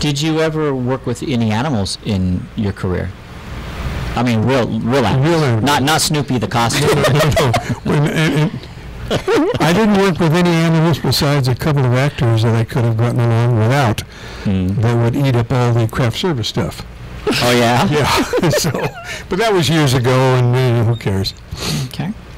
Did you ever work with any animals in your career? I mean, real animals. Not Snoopy the costume. No. I didn't work with any animals besides a couple of actors that I could have gotten along without that would eat up all the craft service stuff. Oh, yeah? Yeah. But that was years ago, and who cares? Okay.